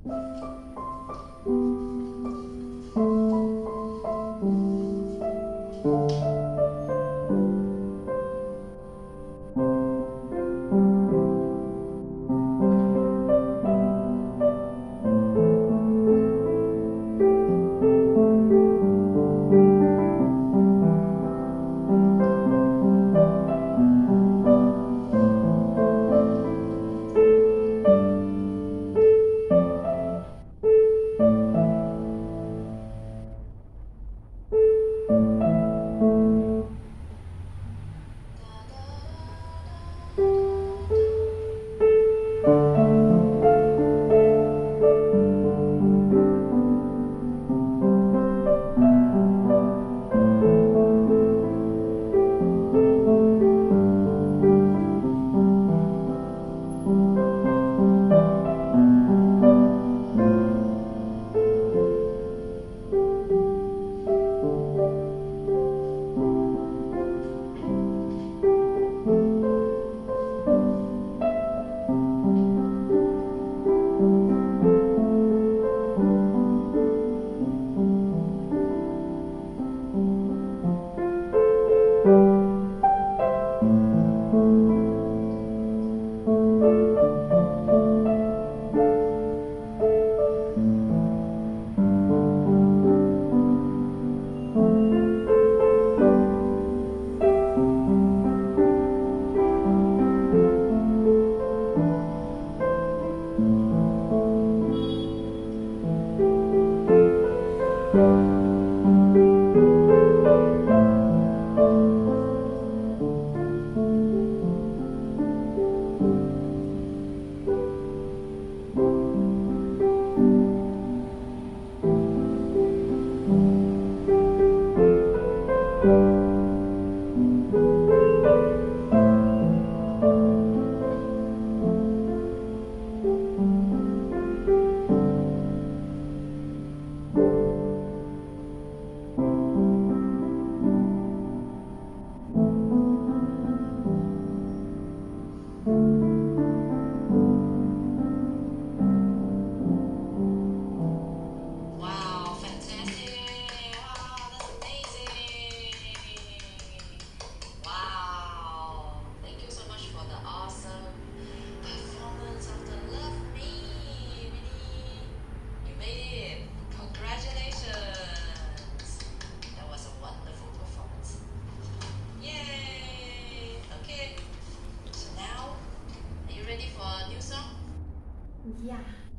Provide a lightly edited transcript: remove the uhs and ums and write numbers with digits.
Wow, fantastic! Wow, that's amazing! Wow, thank you so much for the awesome performance of the Love Me, Winnie. You made it! Congratulations! That was a wonderful performance. Yay! Okay, so now, are you ready for a new song? Yeah.